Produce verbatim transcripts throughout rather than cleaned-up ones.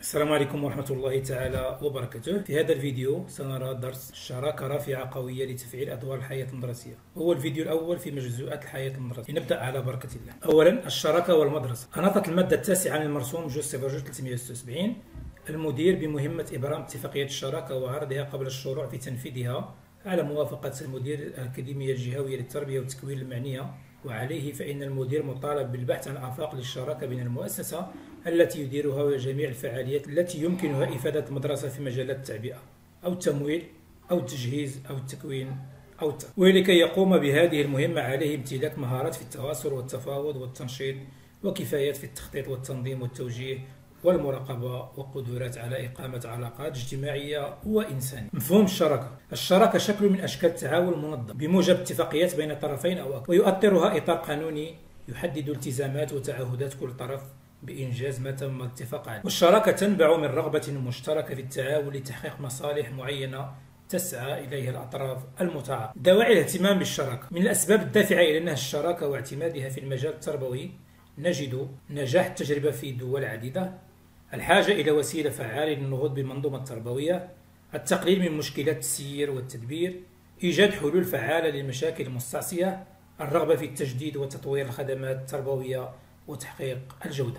السلام عليكم ورحمة الله تعالى وبركاته. في هذا الفيديو سنرى درس شراكة رافعة قوية لتفعيل أدوار الحياة المدرسية. هو الفيديو الأول في مجزوءات الحياة المدرسية. لنبدأ على بركة الله. أولا الشراكة والمدرسة. أناطت المادة التاسعة من المرسوم جوج صفر جوج ثلاثمائة وستة وسبعين المدير بمهمة إبرام اتفاقية الشراكة وعرضها قبل الشروع في تنفيذها على موافقة المدير الأكاديمية الجهوية للتربية والتكوين المعنية، وعليه فإن المدير مطالب بالبحث عن آفاق للشراكة بين المؤسسة التي يديرها وجميع الفعاليات التي يمكنها إفادة المدرسة في مجالات التعبئة أو التمويل أو التجهيز أو التكوين أو التربية. ولكي يقوم بهذه المهمة عليه امتلاك مهارات في التواصل والتفاوض والتنشيط، وكفايات في التخطيط والتنظيم والتوجيه والمراقبة، وقدرات على إقامة علاقات اجتماعية وإنسانية. مفهوم الشراكة. الشراكة شكل من أشكال التعاون المنظم بموجب اتفاقيات بين طرفين أو أكثر، ويؤطرها إطار قانوني يحدد التزامات وتعهدات كل طرف بإنجاز ما تم الاتفاق عليه. والشراكة تنبع من رغبة مشتركة في التعاون لتحقيق مصالح معينة تسعى إليها الأطراف المتعاقدة. دواعي الاهتمام بالشراكة. من الأسباب الدافعة إلى نهج الشراكة واعتمادها في المجال التربوي نجد نجاح التجربة في دول عديدة، الحاجة إلى وسيلة فعالة للنهوض بالمنظومة التربوية، التقليل من مشكلات السير والتدبير، إيجاد حلول فعالة للمشاكل المستعصية، الرغبة في التجديد وتطوير الخدمات التربوية وتحقيق الجودة.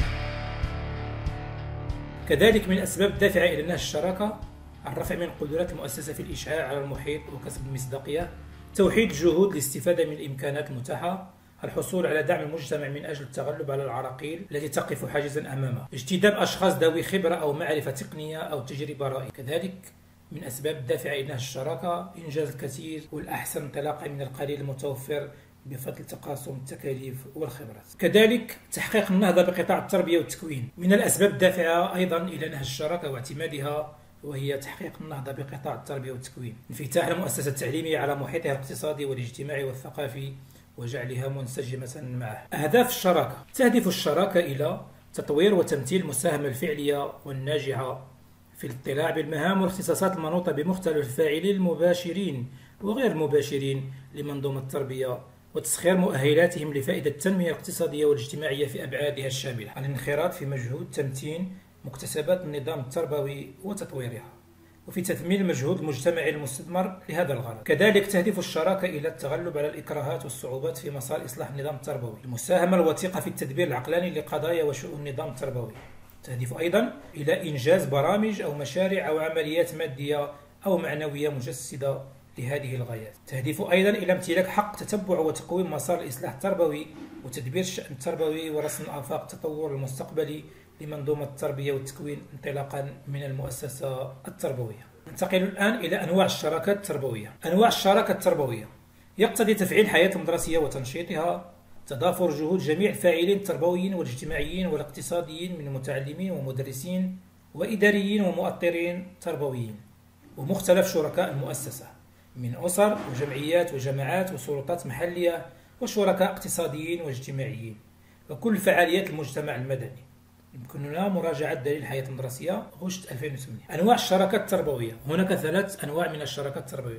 كذلك من الأسباب الدافعة إلى نهج الشراكة الرفع من قدرات المؤسسة في الإشعاع على المحيط وكسب المصداقية، توحيد الجهود للاستفادة من الإمكانات المتاحة، الحصول على دعم المجتمع من أجل التغلب على العراقيل التي تقف حاجزا أمامه، اجتذاب أشخاص ذوي خبرة أو معرفة تقنية أو تجربة رائعة. كذلك من أسباب الدافعة إلى نهج الشراكة إنجاز الكثير والأحسن انطلاقا من القليل المتوفر بفضل تقاسم التكاليف والخبرات. كذلك تحقيق النهضة بقطاع التربية والتكوين. من الأسباب الدافعة أيضا إلى نهج الشراكة واعتمادها وهي تحقيق النهضة بقطاع التربية والتكوين، انفتاح المؤسسة التعليمية على محيطها الاقتصادي والاجتماعي والثقافي وجعلها منسجمة معه. أهداف الشراكة. تهدف الشراكة إلى تطوير وتمثيل المساهمة الفعلية والناجعة في الاطلاع بالمهام والاختصاصات المنوطة بمختلف الفاعلين المباشرين وغير المباشرين لمنظومة التربية، وتسخير مؤهلاتهم لفائدة التنمية الاقتصادية والاجتماعية في أبعادها الشاملة. الانخراط في مجهود تمتين مكتسبات النظام التربوي وتطويرها، وفي تثمين المجهود المجتمعي المستثمر لهذا الغرض. كذلك تهدف الشراكة إلى التغلب على الإكراهات والصعوبات في مسار إصلاح النظام التربوي، المساهمة الوثيقة في التدبير العقلاني لقضايا وشؤون النظام التربوي. تهدف أيضا إلى إنجاز برامج أو مشاريع أو عمليات مادية أو معنوية مجسدة لهذه الغايات. تهدف أيضا إلى امتلاك حق تتبع وتقويم مسار الإصلاح التربوي وتدبير الشأن التربوي ورسم آفاق التطور المستقبلي لمنظومة التربية والتكوين انطلاقا من المؤسسة التربوية. ننتقل الآن إلى أنواع الشراكات التربوية. أنواع الشراكة التربوية يقتضي تفعيل الحياة المدرسية وتنشيطها، تضافر جهود جميع الفاعلين التربويين والاجتماعيين والاقتصاديين من متعلمين ومدرسين وإداريين ومؤطرين تربويين، ومختلف شركاء المؤسسة من أسر وجمعيات وجماعات وسلطات محلية وشركاء اقتصاديين واجتماعيين وكل فعاليات المجتمع المدني. يمكننا مراجعة دليل الحياة المدرسية غشت ألفين وثمانية. أنواع الشراكات التربوية. هناك ثلاث أنواع من الشراكات التربوية.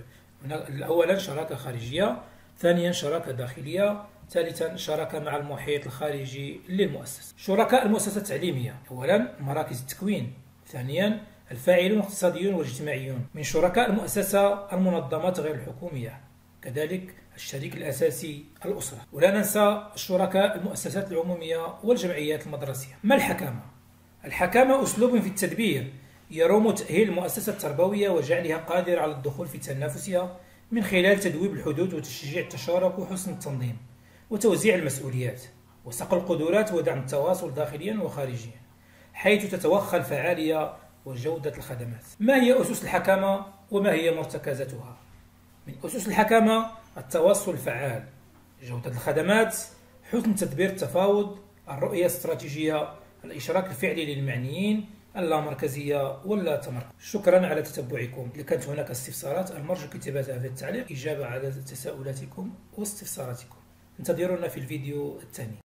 أولا شراكة خارجية، ثانيا شراكة داخلية، ثالثا شراكة مع المحيط الخارجي للمؤسسة. شركاء المؤسسة التعليمية. أولا مراكز التكوين، ثانيا الفاعلون الاقتصاديون والاجتماعيون. من شركاء المؤسسة المنظمات غير الحكومية، كذلك الشريك الأساسي الأسرة، ولا ننسى الشركاء المؤسسات العمومية والجمعيات المدرسية. ما الحكامة؟ الحكامة أسلوب في التدبير يروم تأهيل المؤسسة التربوية وجعلها قادرة على الدخول في تنافسها من خلال تذويب الحدود وتشجيع التشارك وحسن التنظيم وتوزيع المسؤوليات وصقل القدرات ودعم التواصل داخليا وخارجيا، حيث تتوخى الفعالية وجودة الخدمات. ما هي أسس الحكامة وما هي مرتكزاتها؟ من أسس الحكامة التواصل الفعال، جودة الخدمات، حسن تدبير التفاوض، الرؤية الاستراتيجية، الإشراك الفعلي للمعنيين، اللامركزية ولا تمركز. شكرا على تتبعكم. إذا كانت هناك استفسارات المرجو كتابتها في التعليق، إجابة على تساؤلاتكم واستفساراتكم. انتظرونا في الفيديو الثاني.